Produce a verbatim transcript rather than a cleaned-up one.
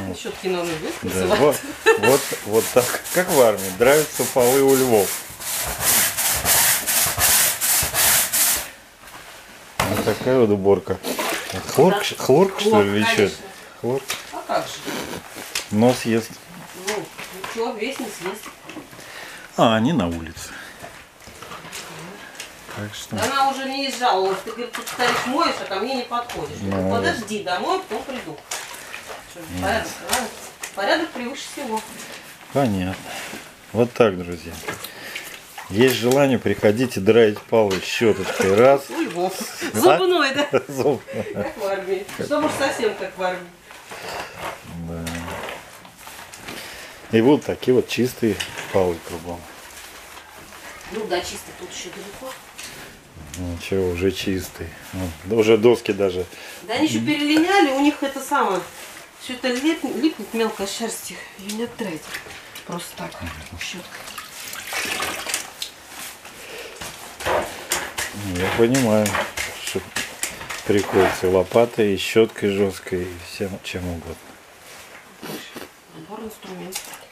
Вот. Щетки на ноги Да, вот, вот, вот так, как в армии, нравятся полы у львов. Вот такая вот уборка. Хлорк, да. Хлорк, Хлорк что ли, еще? Хлорк. А как же? Нос ест. Ну, ничего, весь не съест. А, они на улице. Так что... Да она уже не изжаловалась. Ты, говорит, тут стоишь, моешь, а ко мне не подходишь. Ну, ну, подожди, домой, потом приду. Что, порядок, да? Порядок превыше всего. Понятно. Вот так, друзья. Есть желание, приходите, драить полы щеточкой. Раз. У Львов. Зубной, да? Зубной. Как в армии. Чтобы уж совсем как в армии. Да. И вот такие вот чистые полы кругом. Ну да, чисто тут еще далеко. Ничего, уже чистый. Ну, уже доски даже. Да они еще перелиняли, у них это самое. Все это липнет, липнет мелкая шерсть, ее не отдрать. Просто так, щеткой. Я понимаю, что приходится и лопатой, и щеткой жесткой, и всем чем угодно. Набор инструментов.